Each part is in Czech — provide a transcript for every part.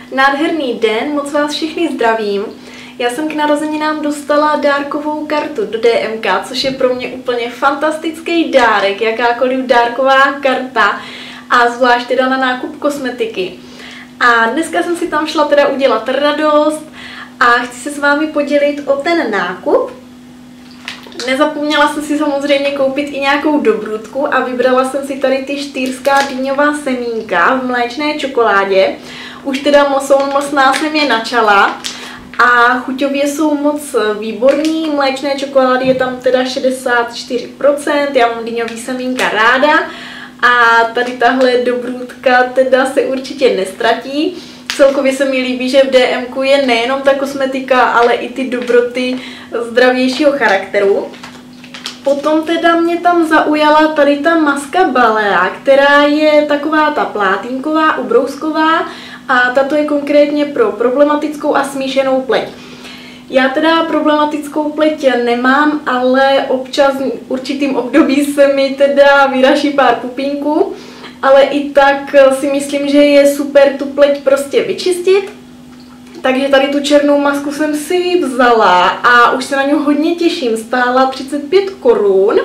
Nádherný den, moc vás všechny zdravím. Já jsem k narozeninám dostala dárkovou kartu do DMK, což je pro mě úplně fantastický dárek, jakákoliv dárková karta a zvlášť teda na nákup kosmetiky. A dneska jsem si tam šla teda udělat radost a chci se s vámi podělit o ten nákup. Nezapomněla jsem si samozřejmě koupit i nějakou dobrůdku a vybrala jsem si tady ty štýrská dýňová semínka v mléčné čokoládě. Už teda jsou mlsná, jsem je načala a chuťově jsou moc výborný. Mléčné čokolády je tam teda 64%, já mám dýňový semínka ráda a tady tahle dobrůdka teda se určitě nestratí. Celkově se mi líbí, že v DMku je nejenom ta kosmetika, ale i ty dobroty zdravějšího charakteru. Potom teda mě tam zaujala tady ta maska Balea, která je taková ta plátínková, ubrousková a tato je konkrétně pro problematickou a smíšenou pleť. Já teda problematickou pleť nemám, ale občas v určitým období se mi teda vyraší pár pupínků. Ale i tak si myslím, že je super tu pleť prostě vyčistit. Takže tady tu černou masku jsem si vzala a už se na ňu hodně těším. Stála 35 korun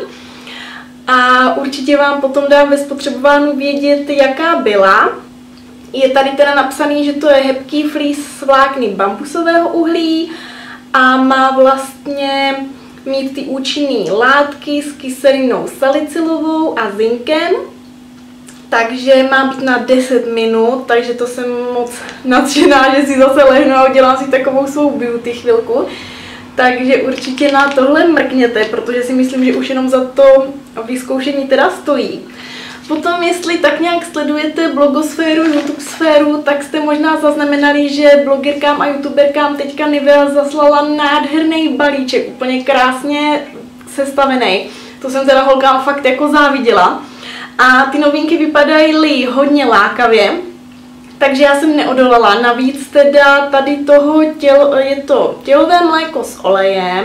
a určitě vám potom dám ve spotřebování vědět, jaká byla. Je tady teda napsaný, že to je hebký fleece s vlákny bambusového uhlí a má vlastně mít ty účinné látky s kyselinou salicylovou a zinkem. Takže má být na 10 minut, takže to jsem moc nadšená, že si zase lehnu a udělám si takovou svou beauty chvilku. Takže určitě na tohle mrkněte, protože si myslím, že už jenom za to vyzkoušení teda stojí. Potom, jestli tak nějak sledujete blogosféru, YouTube sféru, tak jste možná zaznamenali, že blogerkám a youtuberkám teďka Nivea zaslala nádherný balíček, úplně krásně sestavený. To jsem teda holkám fakt jako záviděla. A ty novinky vypadají hodně lákavě, takže já jsem neodolala. Navíc teda tady toho je to tělové mléko s olejem,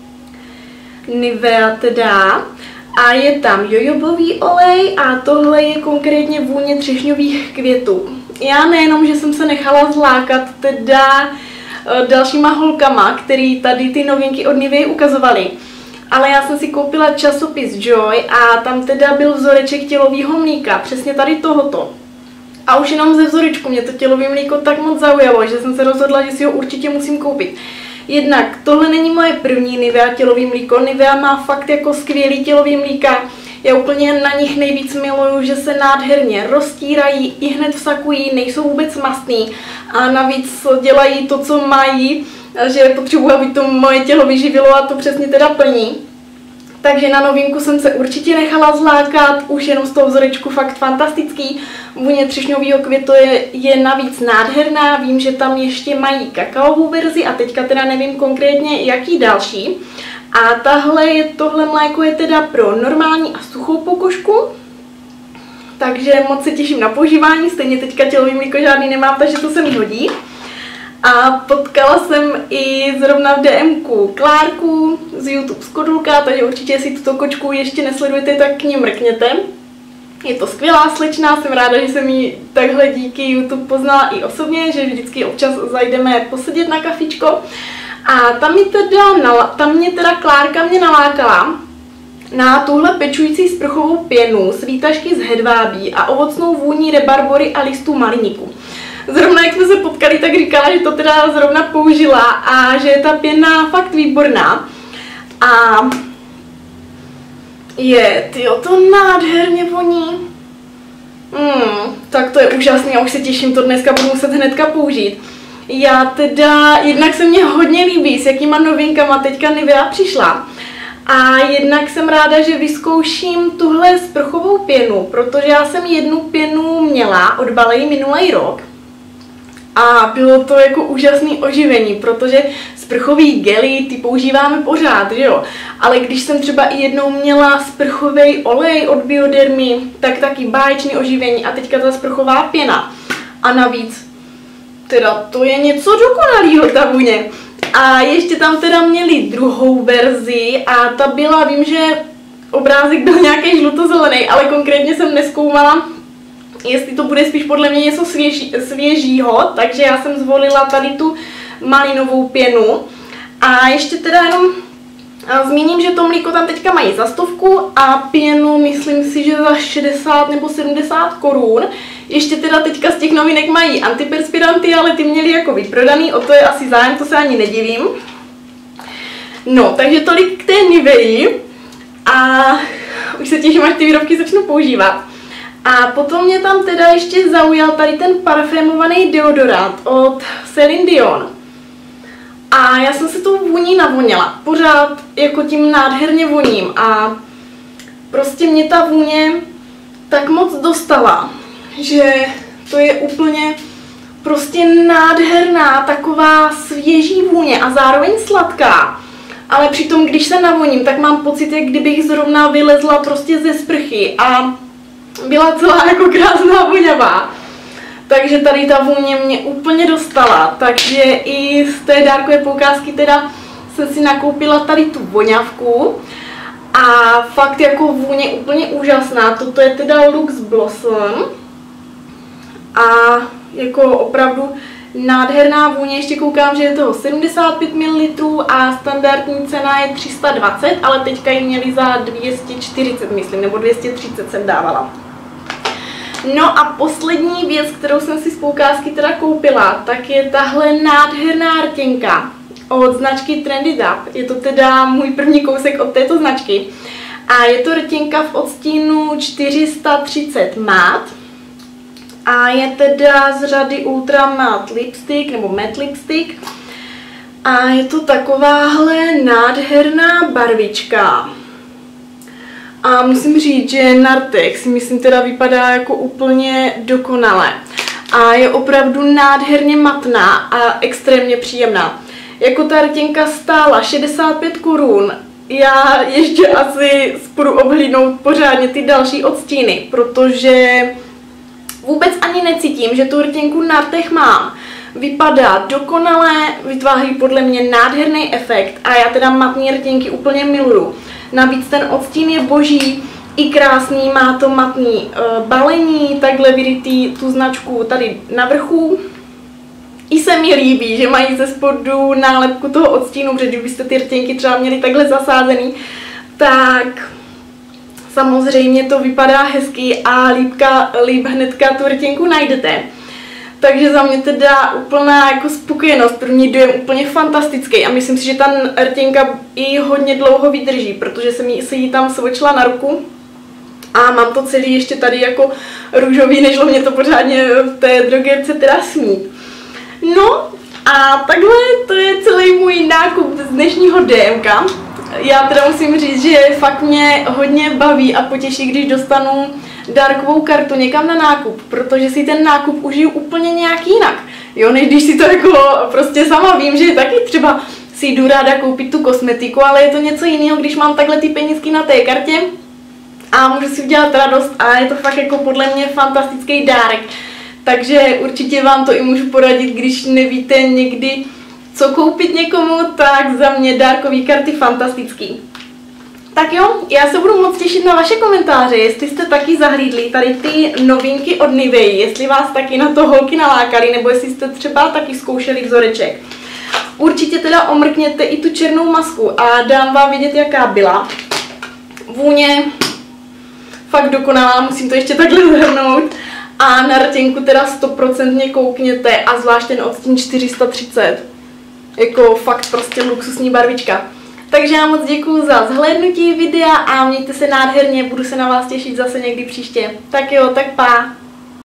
Nivea teda, a je tam jojobový olej a tohle je konkrétně vůně třešňových květů. Já nejenom, že jsem se nechala zlákat teda dalšíma holkama, který tady ty novinky od Nivea ukazovali, ale já jsem si koupila časopis Joy a tam teda byl vzoreček tělového mlíka, přesně tady tohoto. A už jenom ze vzorečku mě to tělové mlíko tak moc zaujalo, že jsem se rozhodla, že si ho určitě musím koupit. Jednak tohle není moje první Nivea tělový mlíko, Nivea má fakt jako skvělý tělový mlíka. Já úplně na nich nejvíc miluju, že se nádherně roztírají, i hned vsakují, nejsou vůbec mastný a navíc dělají to, co mají, že potřebuji, aby to moje tělo vyživilo a to přesně teda plní. Takže na novinku jsem se určitě nechala zlákat, už jenom z toho vzorečku fakt fantastický. Vůně třešňového květu je navíc nádherná, vím, že tam ještě mají kakaovou verzi a teďka teda nevím konkrétně jaký další. A tohle mléko je teda pro normální a suchou pokožku. Takže moc se těším na používání, stejně teďka tělový mlíko žádný nemám, takže to se mi hodí. A potkala jsem i zrovna v DMku Klárku z YouTube z Kodulka, takže určitě, jestli tuto kočku ještě nesledujete, tak k ní mrkněte. Je to skvělá slečna, jsem ráda, že jsem ji takhle díky YouTube poznala i osobně, že vždycky občas zajdeme posedět na kafičko. A tam mě teda Klárka nalákala na tuhle pečující sprchovou pěnu z výtažky z hedvábí a ovocnou vůní rebarbory a listů maliníku. Zrovna jak jsme se potkali, tak říkala, že to teda zrovna použila a že je ta pěna fakt výborná. A to nádherně voní. Tak to je úžasný, já už se těším, to dneska budu muset hnedka použít. Já teda, jednak se mně hodně líbí, s jakýma novinkama teďka Nivea přišla. A jednak jsem ráda, že vyzkouším tuhle sprchovou pěnu, protože já jsem jednu pěnu měla od Balei minulý rok. A bylo to jako úžasné oživení, protože sprchový gely ty používáme pořád, že jo? Ale když jsem třeba i jednou měla sprchový olej od Biodermy, tak taky báječný oživení a teďka ta sprchová pěna. A navíc, teda to je něco dokonalýho ta vůně. A ještě tam teda měli druhou verzi a ta byla, vím, že obrázek byl nějaký žlutozelený, ale konkrétně jsem nezkoumala, jestli to bude spíš podle mě něco svěžího, takže já jsem zvolila tady tu malinovou pěnu. A ještě teda jenom zmíním, že to mlíko tam teďka mají za 100 a pěnu myslím si, že za 60 nebo 70 korun. Ještě teda teďka z těch novinek mají antiperspiranty, ale ty měli jako vyprodaný, o to je asi zájem, to se ani nedivím. No, takže tolik k té Nivei a už se těším, až ty výrobky začnu používat. A potom mě tam teda ještě zaujal tady ten parfémovaný deodorant od Celine Dion. A já jsem se tou vůní navoněla, pořád jako tím nádherně voním a prostě mě ta vůně tak moc dostala, že to je úplně prostě nádherná, taková svěží vůně a zároveň sladká. Ale přitom, když se navoním, tak mám pocit, jak kdybych zrovna vylezla prostě ze sprchy a byla celá jako krásná voňavá. Takže tady ta vůně mě úplně dostala, takže i z té dárkové poukázky teda jsem si nakoupila tady tu voňavku a fakt jako vůně úplně úžasná. Toto je teda Lux Blossom a jako opravdu nádherná vůně, ještě koukám, že je toho 75 ml a standardní cena je 320, ale teďka ji měli za 240, myslím, nebo 230 jsem dávala. No a poslední věc, kterou jsem si z poukázky teda koupila, tak je tahle nádherná rtěnka od značky Trendy Dab. Je to teda můj první kousek od této značky. A je to rtěnka v odstínu 430 Matte. A je teda z řady Ultra Matte Lipstick, nebo Matte Lipstick. A je to takováhle nádherná barvička. A musím říct, že na rtech si myslím teda vypadá jako úplně dokonale. A je opravdu nádherně matná a extrémně příjemná. Jako ta rtěnka stála 65 korun. Já ještě asi půjdu obhlídnout pořádně ty další odstíny, protože vůbec ani necítím, že tu rtěnku na rtech mám. Vypadá dokonale, vytváří podle mě nádherný efekt a já teda matné rtěnky úplně miluju. Navíc ten odstín je boží, i krásný, má to matný balení, takhle vyrytý tu značku tady na vrchu. I se mi líbí, že mají ze spodu nálepku toho odstínu, protože kdybyste ty rtěnky třeba měli takhle zasázený, tak samozřejmě to vypadá hezky a líp hnedka tu rtěnku najdete. Takže za mě teda úplná jako spokojenost, první dojem úplně fantastický a myslím si, že ta rtěnka i hodně dlouho vydrží, protože jsem si ji tam svočila na ruku a mám to celý ještě tady jako růžový, nežlo mě to pořádně v té drogerce teda smít. No a takhle to je celý můj nákup z dnešního DMka. Já teda musím říct, že fakt mě hodně baví a potěší, když dostanu dárkovou kartu někam na nákup, protože si ten nákup užiju úplně nějak jinak. Jo, než když si to jako prostě sama vím, že taky třeba si jdu ráda koupit tu kosmetiku, ale je to něco jiného, když mám takhle ty penízky na té kartě a můžu si udělat radost a je to fakt jako podle mě fantastický dárek. Takže určitě vám to i můžu poradit, když nevíte někdy, co koupit někomu, tak za mě dárkové karty fantastický. Tak jo, já se budu moc těšit na vaše komentáře, jestli jste taky zahlídli tady ty novinky od Nivei, jestli vás taky na to holky nalákaly, nebo jestli jste třeba taky zkoušeli vzoreček. Určitě teda omrkněte i tu černou masku a dám vám vědět, jaká byla. Vůně fakt dokonalá, musím to ještě takhle zhrnout. A na rtěnku teda 100% koukněte a zvlášť ten odstín 430. Jako fakt prostě luxusní barvička. Takže já moc děkuju za zhlédnutí videa a mějte se nádherně, budu se na vás těšit zase někdy příště. Tak jo, tak pá.